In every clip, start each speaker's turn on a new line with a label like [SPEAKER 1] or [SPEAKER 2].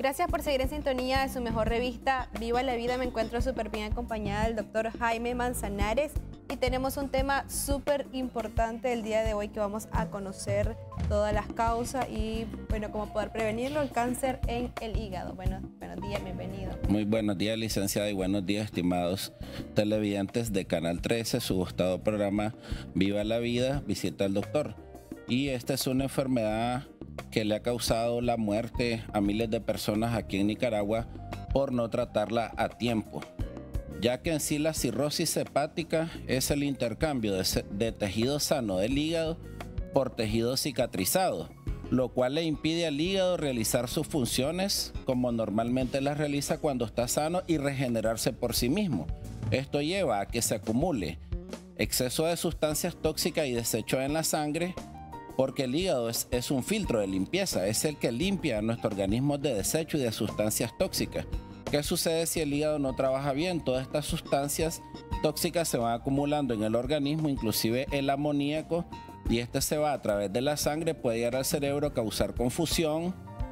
[SPEAKER 1] Gracias por seguir en sintonía de su mejor revista Viva la Vida. Me encuentro súper bien acompañada del doctor Jaime Manzanares y tenemos un tema súper importante el día de hoy que vamos a conocer todas las causas y bueno, cómo poder prevenirlo, el cáncer en el hígado. Buenos días, bienvenido.
[SPEAKER 2] Muy buenos días, licenciada, y buenos días, estimados televidentes de Canal 13, su gustado programa Viva la Vida, visita al doctor. Y esta es una enfermedad que le ha causado la muerte a miles de personas aquí en Nicaragua por no tratarla a tiempo, ya que en sí la cirrosis hepática es el intercambio de tejido sano del hígado por tejido cicatrizado, lo cual le impide al hígado realizar sus funciones como normalmente las realiza cuando está sano y regenerarse por sí mismo. Esto lleva a que se acumule exceso de sustancias tóxicas y desechos en la sangre, porque el hígado es un filtro de limpieza, es el que limpia a nuestro organismo de desecho y de sustancias tóxicas. ¿Qué sucede si el hígado no trabaja bien? Todas estas sustancias tóxicas se van acumulando en el organismo, inclusive el amoníaco, y este se va a través de la sangre, puede llegar al cerebro, causar confusión,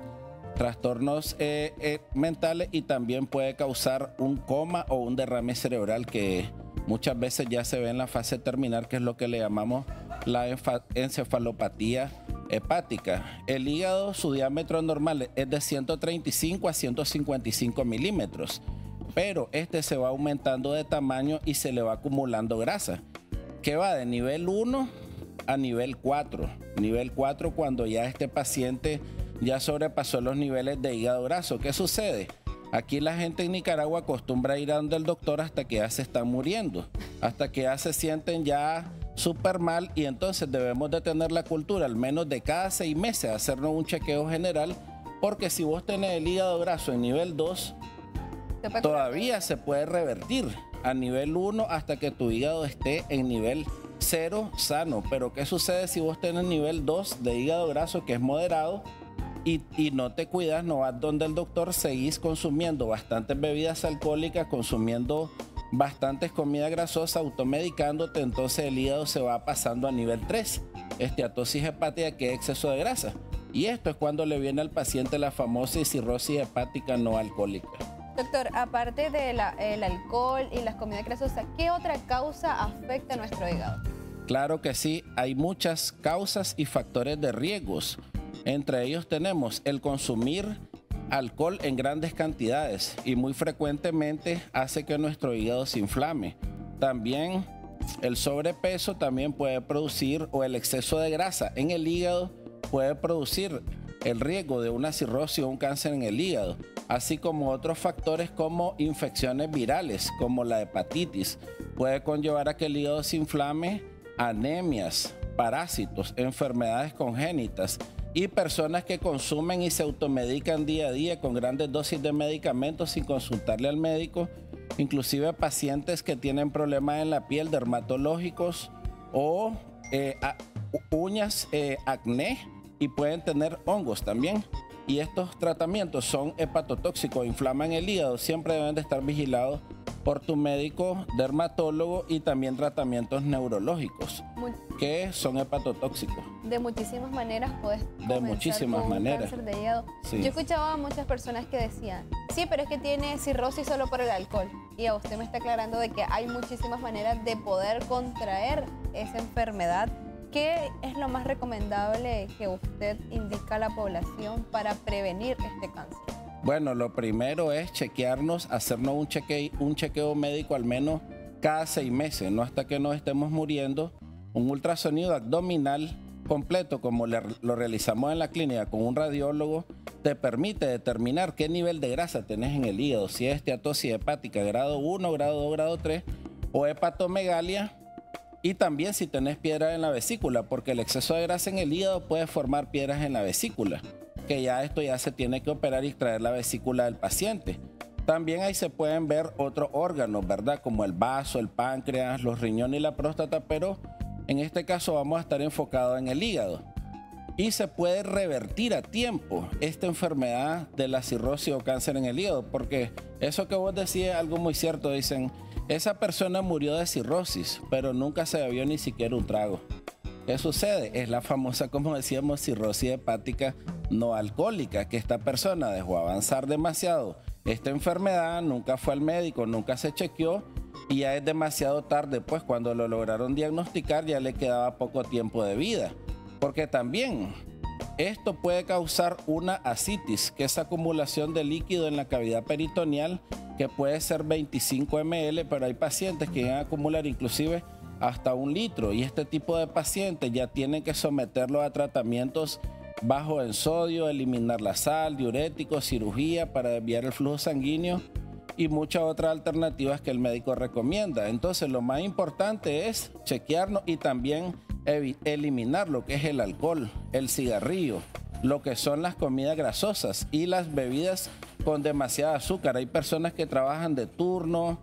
[SPEAKER 2] trastornos mentales y también puede causar un coma o un derrame cerebral que muchas veces ya se ve en la fase terminal, que es lo que le llamamos la encefalopatía hepática. El hígado, su diámetro normal es de 135 a 155 milímetros, pero este se va aumentando de tamaño y se le va acumulando grasa, que va de nivel 1 a nivel 4. Nivel 4 cuando ya este paciente ya sobrepasó los niveles de hígado graso. ¿Qué sucede? Aquí la gente en Nicaragua acostumbra a ir a donde el doctor hasta que ya se están muriendo, hasta que ya se sienten ya súper mal, y entonces debemos de tener la cultura al menos de cada 6 meses hacernos un chequeo general, porque si vos tenés el hígado graso en nivel 2, todavía se puede revertir a nivel 1 hasta que tu hígado esté en nivel 0 sano. Pero ¿qué sucede si vos tenés nivel 2 de hígado graso, que es moderado, y no te cuidas, no vas donde el doctor, seguís consumiendo bastantes bebidas alcohólicas, consumiendo bastantes comidas grasosas, automedicándote? Entonces el hígado se va pasando a nivel 3, esteatosis hepática, que es exceso de grasa. Y esto es cuando le viene al paciente la famosa cirrosis hepática no alcohólica.
[SPEAKER 1] Doctor, aparte del alcohol y las comidas grasosas, ¿qué otra causa afecta a nuestro hígado?
[SPEAKER 2] Claro que sí, hay muchas causas y factores de riesgos. Entre ellos tenemos el consumir alcohol en grandes cantidades y muy frecuentemente hace que nuestro hígado se inflame. También el sobrepeso también puede producir, o el exceso de grasa en el hígado puede producir el riesgo de una cirrosis o un cáncer en el hígado, así como otros factores como infecciones virales, como la hepatitis. Puede conllevar a que el hígado se inflame, anemias, parásitos, enfermedades congénitas y personas que consumen y se automedican día a día con grandes dosis de medicamentos sin consultarle al médico, inclusive pacientes que tienen problemas en la piel, dermatológicos o uñas, acné, y pueden tener hongos también. Y estos tratamientos son hepatotóxicos, inflaman el hígado. Siempre deben de estar vigilados por tu médico dermatólogo, y también tratamientos neurológicos que son hepatotóxicos.
[SPEAKER 1] De muchísimas maneras puedes
[SPEAKER 2] de muchísimas maneras.
[SPEAKER 1] Cáncer de hígado. Sí. Yo escuchaba a muchas personas que decían, sí, pero es que tiene cirrosis solo por el alcohol. Y a usted me está aclarando de que hay muchísimas maneras de poder contraer esa enfermedad. ¿Qué es lo más recomendable que usted indica a la población para prevenir este cáncer?
[SPEAKER 2] Bueno, lo primero es chequearnos, hacernos un chequeo médico al menos cada 6 meses, no hasta que nos estemos muriendo. Un ultrasonido abdominal completo, como lo realizamos en la clínica con un radiólogo, te permite determinar qué nivel de grasa tenés en el hígado, si es esteatosis hepática grado 1, grado 2, grado 3 o hepatomegalia, y también si tenés piedras en la vesícula, porque el exceso de grasa en el hígado puede formar piedras en la vesícula, que ya esto ya se tiene que operar y extraer la vesícula del paciente. También ahí se pueden ver otros órganos, ¿verdad? Como el vaso, el páncreas, los riñones y la próstata, pero en este caso vamos a estar enfocados en el hígado. Y se puede revertir a tiempo esta enfermedad de la cirrosis o cáncer en el hígado, porque eso que vos decís es algo muy cierto. Dicen, esa persona murió de cirrosis, pero nunca se bebió ni siquiera un trago. ¿Qué sucede? Es la famosa, como decíamos, cirrosis hepática no alcohólica, que esta persona dejó avanzar demasiado esta enfermedad, nunca fue al médico, nunca se chequeó y ya es demasiado tarde, pues cuando lo lograron diagnosticar ya le quedaba poco tiempo de vida. Porque también esto puede causar una ascitis, que es acumulación de líquido en la cavidad peritoneal, que puede ser 25 ml, pero hay pacientes que llegan a acumular inclusive hasta 1 litro, y este tipo de pacientes ya tienen que someterlo a tratamientos bajos en sodio, eliminar la sal, diuréticos, cirugía para desviar el flujo sanguíneo y muchas otras alternativas que el médico recomienda. Entonces lo más importante es chequearnos y también eliminar lo que es el alcohol, el cigarrillo, lo que son las comidas grasosas y las bebidas con demasiada azúcar. Hay personas que trabajan de turno,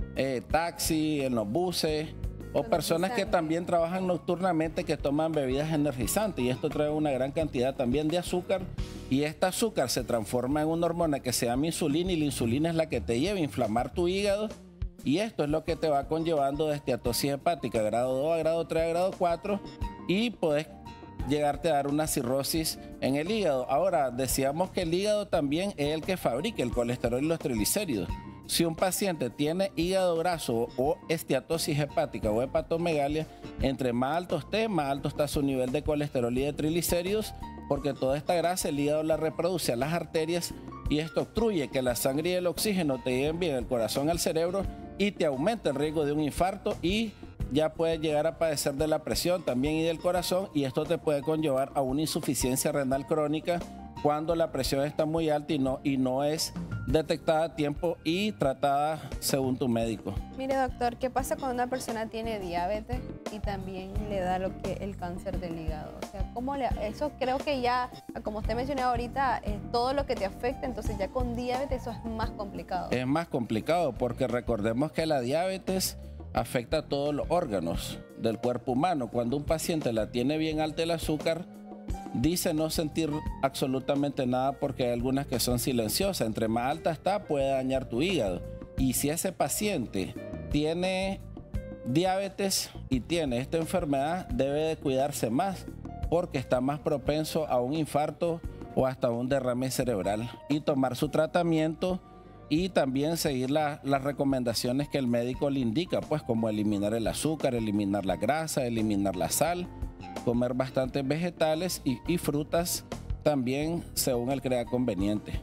[SPEAKER 2] taxi, en los buses, o personas que también trabajan nocturnamente que toman bebidas energizantes, y esto trae una gran cantidad también de azúcar, y este azúcar se transforma en una hormona que se llama insulina, y la insulina es la que te lleva a inflamar tu hígado, y esto es lo que te va conllevando de esteatosis hepática grado 2 a grado 3 a grado 4, y puedes llegarte a dar una cirrosis en el hígado. Ahora, decíamos que el hígado también es el que fabrica el colesterol y los triglicéridos. Si un paciente tiene hígado graso o esteatosis hepática o hepatomegalia, entre más alto esté, más alto está su nivel de colesterol y de triglicéridos, porque toda esta grasa el hígado la reproduce a las arterias y esto obstruye que la sangre y el oxígeno te lleguen bien del corazón al cerebro y te aumenta el riesgo de un infarto, y ya puedes llegar a padecer de la presión también y del corazón, y esto te puede conllevar a una insuficiencia renal crónica cuando la presión está muy alta y no es detectada a tiempo y tratada según tu médico.
[SPEAKER 1] Mire, doctor, ¿qué pasa cuando una persona tiene diabetes y también le da lo que el cáncer del hígado? O sea, eso creo que ya, como usted mencionó ahorita, todo lo que te afecta, entonces ya con diabetes eso es más complicado. Es
[SPEAKER 2] más complicado porque recordemos que la diabetes afecta a todos los órganos del cuerpo humano. Cuando un paciente la tiene bien alta el azúcar, dice no sentir absolutamente nada porque hay algunas que son silenciosas. Entre más alta está, puede dañar tu hígado. Y si ese paciente tiene diabetes y tiene esta enfermedad, debe de cuidarse más porque está más propenso a un infarto o hasta un derrame cerebral, y tomar su tratamiento y también seguir las recomendaciones que el médico le indica, pues como eliminar el azúcar, eliminar la grasa, eliminar la sal, comer bastantes vegetales y frutas también según él crea conveniente.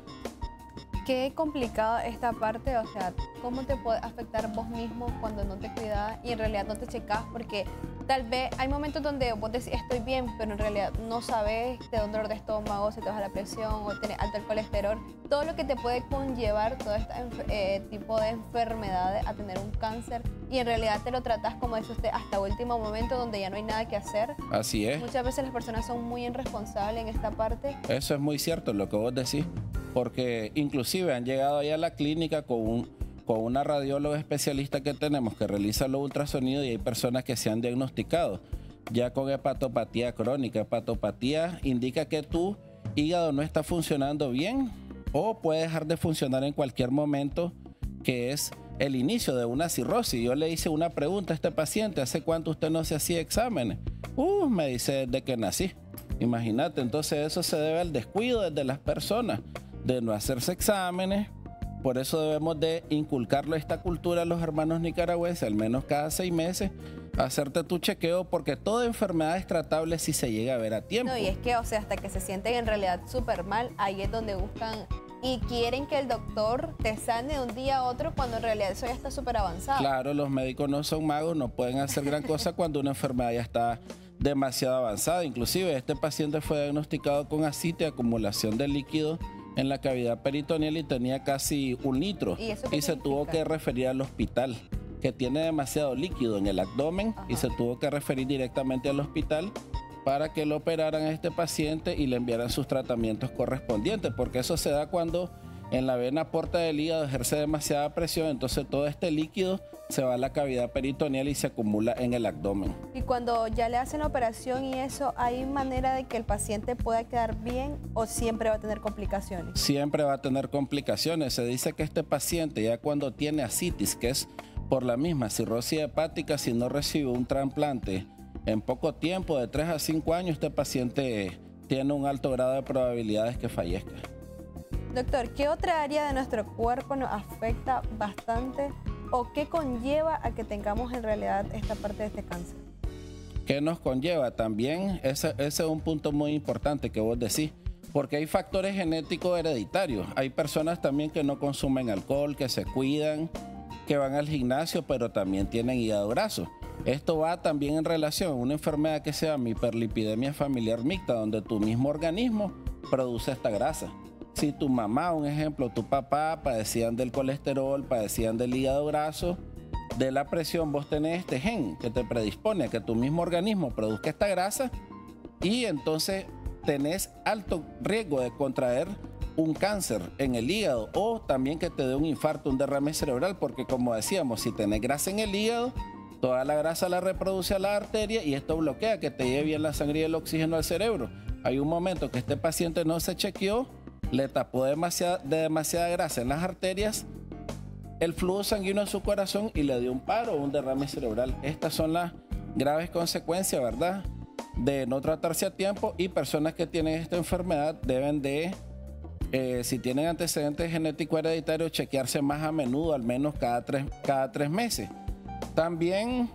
[SPEAKER 1] Qué complicado esta parte, o sea, cómo te puede afectar vos mismo cuando no te cuidas y en realidad no te checas, porque tal vez hay momentos donde vos decís estoy bien, pero en realidad no sabes, te da un dolor de estómago, se te baja la presión o tenés alto el colesterol, todo lo que te puede conllevar todo este tipo de enfermedades a tener un cáncer, y en realidad te lo tratás, como dice usted, hasta último momento donde ya no hay nada que hacer.
[SPEAKER 2] Así es.
[SPEAKER 1] Muchas veces las personas son muy irresponsables en esta parte.
[SPEAKER 2] Eso es muy cierto lo que vos decís, porque inclusive han llegado ahí a la clínica con una radióloga especialista que tenemos que realiza los ultrasonidos, y hay personas que se han diagnosticado ya con hepatopatía crónica. Hepatopatía indica que tu hígado no está funcionando bien o puede dejar de funcionar en cualquier momento, que es el inicio de una cirrosis. Yo le hice una pregunta a este paciente: ¿hace cuánto usted no se hacía exámenes? Me dice, desde que nací. Imagínate, entonces eso se debe al descuido desde las personas de no hacerse exámenes. Por eso debemos de inculcarlo esta cultura a los hermanos nicaragüenses, al menos cada 6 meses, hacerte tu chequeo, porque toda enfermedad es tratable si se llega a ver a tiempo.
[SPEAKER 1] No, y es que, o sea, hasta que se sienten en realidad súper mal, ahí es donde buscan y quieren que el doctor te sane de un día a otro, cuando en realidad eso ya está súper avanzado.
[SPEAKER 2] Claro, los médicos no son magos, no pueden hacer gran cosa cuando una enfermedad ya está demasiado avanzada. Inclusive este paciente fue diagnosticado con ascitis, acumulación de líquido en la cavidad peritoneal, y tenía casi 1 litro y se tuvo que referir al hospital, que tiene demasiado líquido en el abdomen. Ajá. Y se tuvo que referir directamente al hospital para que lo operaran a este paciente y le enviaran sus tratamientos correspondientes, porque eso se da cuando en la vena porta del hígado ejerce demasiada presión, entonces todo este líquido se va a la cavidad peritoneal y se acumula en el abdomen.
[SPEAKER 1] Y cuando ya le hacen la operación y eso, ¿hay manera de que el paciente pueda quedar bien o siempre va a tener complicaciones?
[SPEAKER 2] Siempre va a tener complicaciones. Se dice que este paciente, ya cuando tiene ascitis, que es por la misma cirrosis hepática, si no recibe un trasplante en poco tiempo, de 3 a 5 años, este paciente tiene un alto grado de probabilidades que fallezca.
[SPEAKER 1] Doctor, ¿qué otra área de nuestro cuerpo nos afecta bastante o qué conlleva a que tengamos en realidad esta parte de este cáncer?
[SPEAKER 2] ¿Qué nos conlleva? También ese es un punto muy importante que vos decís, porque hay factores genéticos hereditarios. Hay personas también que no consumen alcohol, que se cuidan, que van al gimnasio, pero también tienen hígado graso. Esto va también en relación a una enfermedad que se llama hiperlipidemia familiar mixta, donde tu mismo organismo produce esta grasa. Si tu mamá, un ejemplo, tu papá padecían del colesterol, padecían del hígado graso, de la presión, vos tenés este gen que te predispone a que tu mismo organismo produzca esta grasa y entonces tenés alto riesgo de contraer un cáncer en el hígado o también que te dé un infarto, un derrame cerebral, porque como decíamos, si tenés grasa en el hígado, toda la grasa la reproduce a la arteria y esto bloquea que te lleve bien la sangre y el oxígeno al cerebro. Hay un momento que este paciente no se chequeó, le tapó demasiada grasa en las arterias, el flujo sanguíneo en su corazón y le dio un paro o un derrame cerebral. Estas son las graves consecuencias, ¿verdad?, de no tratarse a tiempo, y personas que tienen esta enfermedad deben de, si tienen antecedentes genéticos hereditarios, chequearse más a menudo, al menos cada tres meses. También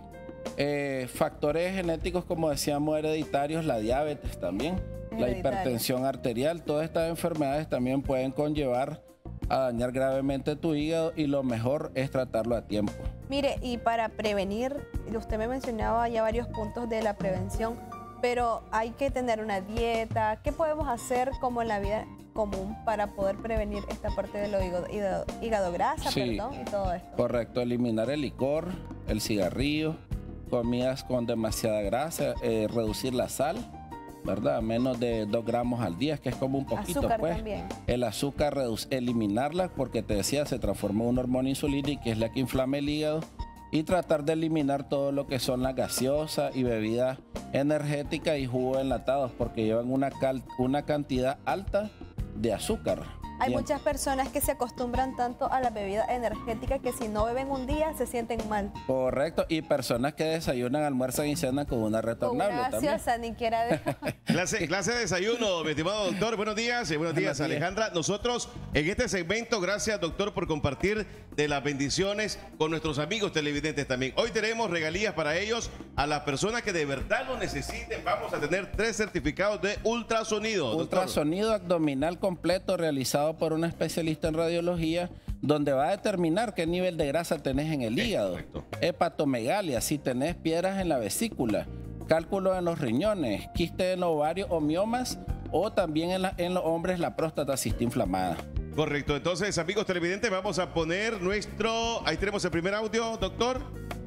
[SPEAKER 2] factores genéticos, como decíamos, hereditarios, la diabetes también, la hipertensión arterial, todas estas enfermedades también pueden conllevar a dañar gravemente tu hígado y lo mejor es tratarlo a tiempo.
[SPEAKER 1] Mire, y para prevenir, usted me mencionaba ya varios puntos de la prevención, pero hay que tener una dieta. ¿Qué podemos hacer como en la vida común para poder prevenir esta parte del hígado grasa,
[SPEAKER 2] sí,
[SPEAKER 1] perdón, y todo esto?
[SPEAKER 2] Correcto, eliminar el licor, el cigarrillo, comidas con demasiada grasa, reducir la sal, ¿verdad? Menos de 2 gramos al día, que es como un poquito.
[SPEAKER 1] Azúcar
[SPEAKER 2] pues.
[SPEAKER 1] También.
[SPEAKER 2] El azúcar, eliminarla, porque te decía, se transforma en una hormona insulínica, que es la que inflama el hígado, y tratar de eliminar todo lo que son las gaseosas y bebidas energéticas y jugos enlatados, porque llevan una cantidad alta de azúcar.
[SPEAKER 1] Hay
[SPEAKER 2] Bien.
[SPEAKER 1] muchas personas que se acostumbran tanto a la bebida energética que si no beben un día se sienten mal.
[SPEAKER 2] Correcto, y personas que desayunan, almuerzan y cenan con una retornable
[SPEAKER 1] con una gaseosa,
[SPEAKER 2] también.
[SPEAKER 1] ni quiera de...
[SPEAKER 3] Clase de desayuno, mi estimado doctor. Buenos días, buenos días, Alejandra. Nosotros en este segmento, gracias doctor por compartir de las bendiciones con nuestros amigos televidentes también. Hoy tenemos regalías para ellos, a las personas que de verdad lo necesiten. Vamos a tener 3 certificados de ultrasonido.
[SPEAKER 2] Ultrasonido abdominal completo realizado por un especialista en radiología, donde va a determinar qué nivel de grasa tenés en el hígado.
[SPEAKER 3] Correcto.
[SPEAKER 2] Hepatomegalia, si tenés piedras en la vesícula, cálculo en los riñones, quiste en ovario o miomas, o también en los hombres la próstata si está inflamada.
[SPEAKER 3] Correcto. Entonces, amigos televidentes, vamos a poner nuestro... Ahí tenemos el primer audio, doctor.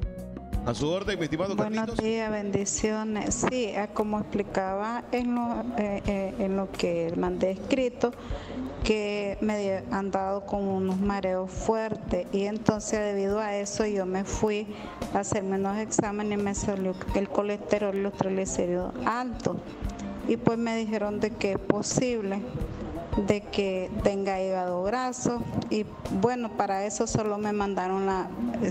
[SPEAKER 3] A su orden, mi estimado Carlitos.
[SPEAKER 4] Buenos días, bendiciones. Sí, como explicaba en lo que mandé escrito, que me han dado con unos mareos fuertes y entonces debido a eso yo me fui a hacerme unos exámenes y me salió el colesterol y los triglicéridos altos. Y pues me dijeron de que es posible de que tenga hígado graso y bueno, para eso solo me mandaron la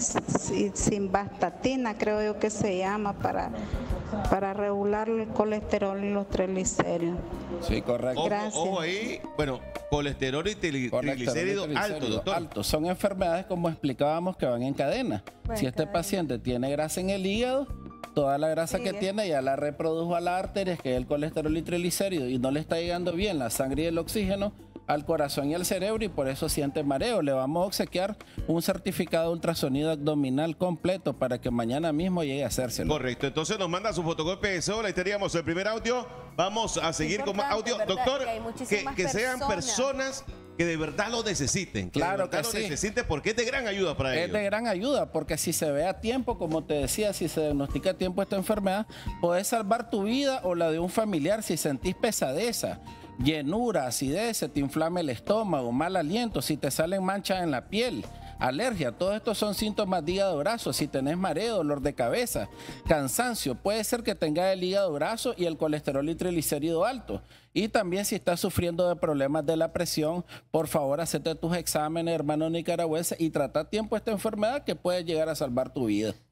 [SPEAKER 4] simvastatina, creo yo que se llama, para regular el colesterol y los triglicéridos.
[SPEAKER 2] Sí, correcto.
[SPEAKER 4] Gracias.
[SPEAKER 3] Ojo ahí, bueno, colesterol y triglicéridos altos, doctor.
[SPEAKER 2] Altos. Son enfermedades, como explicábamos, que van en cadena.
[SPEAKER 1] Bueno,
[SPEAKER 2] si este paciente tiene grasa en el hígado, toda la grasa que tiene ya la reprodujo a las arterias, que es el colesterol y triglicéridos, y no le está llegando bien la sangre y el oxígeno al corazón y al cerebro, y por eso siente mareo. Le vamos a obsequiar un certificado de ultrasonido abdominal completo para que mañana mismo llegue a hacérselo.
[SPEAKER 3] Correcto, entonces nos manda su fotocopia de cédula. Ahí teníamos el primer audio. Vamos a seguir con más audio.
[SPEAKER 1] ¿verdad?
[SPEAKER 3] Doctor,
[SPEAKER 1] Que
[SPEAKER 3] sean personas que de verdad lo necesiten.
[SPEAKER 2] Claro
[SPEAKER 3] que
[SPEAKER 2] que sí.
[SPEAKER 3] lo necesiten, porque es de gran ayuda para ellos.
[SPEAKER 2] Es de gran ayuda, porque si se ve a tiempo, como te decía, si se diagnostica a tiempo esta enfermedad, puedes salvar tu vida o la de un familiar. Si sentís pesadeza, llenura, acidez, se te inflama el estómago, mal aliento, si te salen manchas en la piel, alergia, todos estos son síntomas de hígado graso. Si tenés mareo, dolor de cabeza, cansancio, puede ser que tengas el hígado graso y el colesterol y triglicérido alto. Y también si estás sufriendo de problemas de la presión, por favor, hacete tus exámenes, hermano nicaragüense, y trata a tiempo esta enfermedad que puede llegar a salvar tu vida.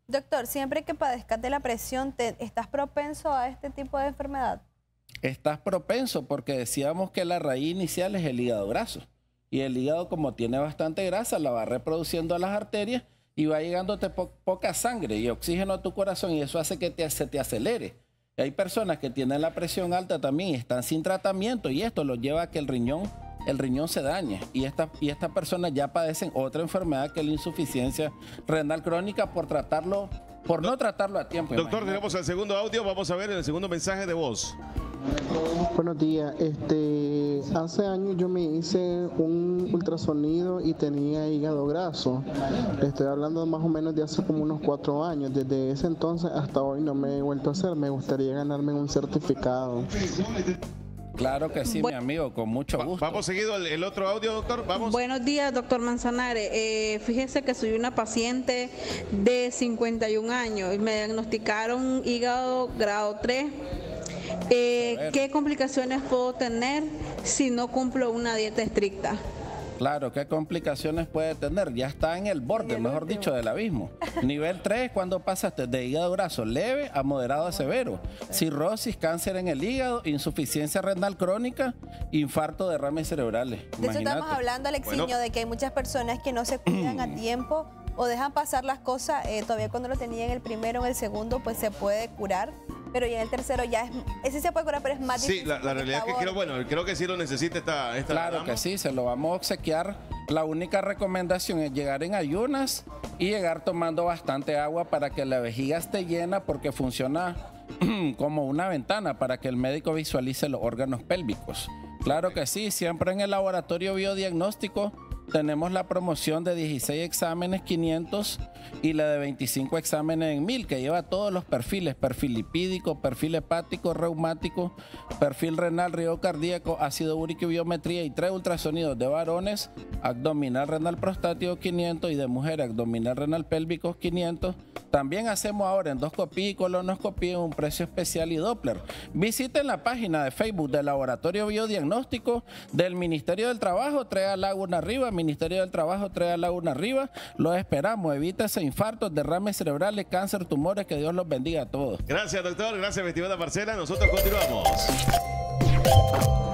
[SPEAKER 1] Doctor, siempre que padezcas de la presión, ¿estás propenso a este tipo de enfermedad?
[SPEAKER 2] Estás propenso porque decíamos que la raíz inicial es el hígado graso. Y el hígado, como tiene bastante grasa, la va reproduciendo a las arterias y va llegándote poca sangre y oxígeno a tu corazón, y eso hace que se te acelere. Y hay personas que tienen la presión alta también y están sin tratamiento, y esto los lleva a que el riñón se dañe. Y estas personas ya padecen otra enfermedad, que es la insuficiencia renal crónica, por no tratarlo a tiempo.
[SPEAKER 3] Doctor,
[SPEAKER 2] imagínate.
[SPEAKER 3] tenemos el segundo audio. Vamos a ver el segundo mensaje de voz.
[SPEAKER 5] Buenos días. Hace años yo me hice un ultrasonido y tenía hígado graso. Estoy hablando más o menos de hace como unos 4 años. Desde ese entonces hasta hoy no me he vuelto a hacer. Me gustaría ganarme un certificado.
[SPEAKER 2] Claro que sí, mi amigo, con mucho gusto.
[SPEAKER 3] Vamos seguido el otro audio, doctor. Vamos.
[SPEAKER 6] Buenos días, doctor Manzanares. Fíjese que soy una paciente de 51 años y me diagnosticaron hígado grado 3. ¿Qué complicaciones puedo tener si no cumplo una dieta estricta?
[SPEAKER 2] Claro, ¿qué complicaciones puede tener? Ya está en el borde, mejor dicho, del abismo. Nivel 3, cuando pasaste de hígado graso leve a moderado a severo. Cirrosis, cáncer en el hígado, insuficiencia renal crónica, infarto, derrames cerebrales.
[SPEAKER 1] De eso estamos hablando, Alexiño, de que hay mumuchas personas que no se cuidan a tiempo o dejan pasar las cosas. Todavía cuando lo tenía en el primero o en el segundo, pues se puede curar. Pero ya en el tercero ya ese se puede curar, pero es más difícil.
[SPEAKER 3] Sí, la realidad es que creo que sí lo necesita esta
[SPEAKER 2] Claro
[SPEAKER 3] dama.
[SPEAKER 2] que sí, se lo vamos a obsequiar. La única recomendación es llegar en ayunas y llegar tomando bastante agua para que la vejiga esté llena, porque funciona como una ventana para que el médico visualice los órganos pélvicos. Claro que sí, siempre en el laboratorio biodiagnóstico tenemos la promoción de 16 exámenes 500 y la de 25 exámenes en 1000, que lleva todos los perfiles: perfil lipídico, perfil hepático, reumático, perfil renal, riesgo cardíaco, ácido úrico y biometría, y 3 ultrasonidos de varones: abdominal renal prostático 500 y de mujeres abdominal renal pélvico 500. También hacemos ahora endoscopía y colonoscopía en un precio especial, y Doppler. Visiten la página de Facebook del Laboratorio Biodiagnóstico del Ministerio del Trabajo, 3A Laguna Arriba, Ministerio del Trabajo, 3A Laguna Arriba. Los esperamos. Evítese infartos, derrames cerebrales, cáncer, tumores. Que Dios los bendiga a todos.
[SPEAKER 3] Gracias, doctor. Gracias, mi estimada Marcela. Nosotros continuamos.